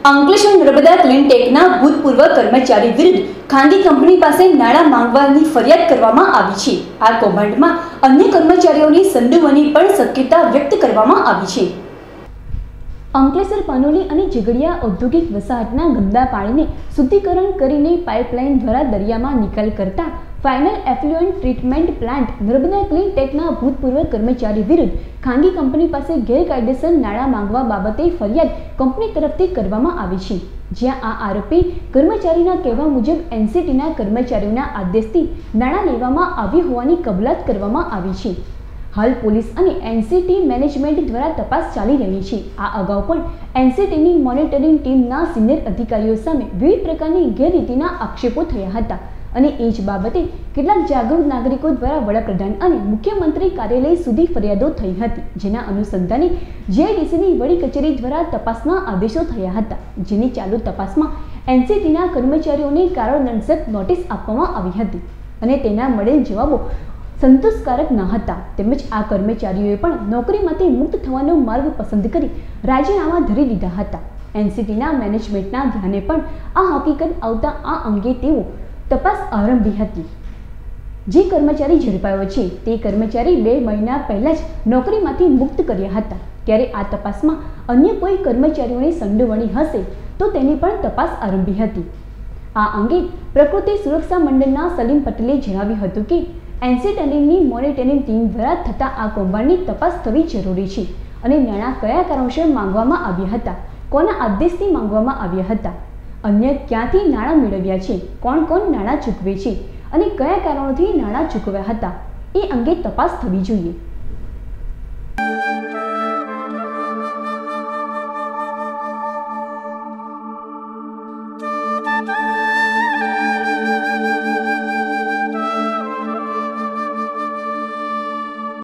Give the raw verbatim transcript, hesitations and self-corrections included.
અંકલેશ્વર નર્મદા ક્લિનટેકના ભૂતપૂર્વ કર્મચારી વિરુદ્ધ ખાનગી કંપની પાસે નાણાં માંગવાની ફરિયાદ કરવામાં આવી છે। આ કૌભાંડમાં અન્ય કર્મચારીઓની સંડોવણી પણ શક્યતા વ્યક્ત કરવામાં આવી છે। અંકલેશ્વર પાનોલી અને ઝઘડિયા ઔદ્યોગિક વસાહતના ગંદા પાણીને શુદ્ધિકરણ કરીને પાઇપલાઇન દ્વારા દરિયામાં નિકાલ કરતા final effluent treatment plant Narmada ક્લિનટેકના ભૂતપૂર્વ કર્મચારી વિરુદ્ધ ખાનગી કંપની પાસે ગેરકાયદેસર નાણાં માંગવા બાબતે ફરિયાદ કંપની તરફથી કરવામાં આવી છે, જ્યાં આ આરોપી કર્મચારીના કહેવા મુજબ એનસીટીના કર્મચારીઓના આદેશથી નાણાં લેવામાં આવ્યું હોવાની કબૂલાત કરવામાં આવી છે। હાલ પોલીસ અને એનસીટી મેનેજમેન્ટ દ્વારા તપાસ ચાલી રહી છે। આ અગાઉ પણ એનસીટીની મોનિટરિંગ ટીમના સિનિયર અધિકારીઓ સામે વિવિધ પ્રકારની ગેરરીતિના આક્ષેપો થયા હતા અને એ જ બાબતે કેટલાક જાગૃત નાગરિકો દ્વારા વડાપ્રધાન અને મુખ્યમંત્રી કાર્યાલય સુધી ફરિયાદો થઈ હતી, જેના અનુસંધાને જીઆઈડીસીની વડી કચેરી દ્વારા તપાસના આદેશો થયા હતા, જેની ચાલુ તપાસમાં એનસીટીના કર્મચારીઓને કારણોસર નોટિસ આપવામાં આવી હતી અને તેના મળેલ જવાબો સંતોષકારક ન હતા, તેમજ આ કર્મચારીઓએ પણ નોકરીમાંથી મુક્ત થવાનો માર્ગ પસંદ કરી રાજીનામા ધરી દીધા હતા। એનસીટીના મેનેજમેન્ટના ધ્યાને પણ આ હકીકત આવતા આ અંગે તેઓ તપાસ આરંભી હતી। જે કર્મચારી ઝડપાયો છે તે કર્મચારી બે મહિના પહેલા જ નોકરીમાંથી મુક્ત કર્યા હતા, ત્યારે આ તપાસમાં અન્ય કોઈ કર્મચારીઓની સંડોવણી હશે તો તેની પણ તપાસ આરંભી હતી। આ અંગે પ્રકૃતિ સુરક્ષા મંડળના સલીમ પટેલે જણાવ્યું હતું કે એનસીટીની મોનિટરિંગ ટીમ દ્વારા થતા આ કૌભાંડની તપાસ થવી જરૂરી છે અને નાણાં કયા કારણોસર માંગવામાં આવ્યા હતા, કોના આદેશથી માંગવામાં આવ્યા હતા, અન્ય ક્યાંથી નાણાં મેળવ્યા છે, કોણ કોણ નાણાં ચૂકવે છે અને કયા કારણોથી નાણાં ચૂકવ્યા હતા, એ અંગે તપાસ થવી જોઈએ।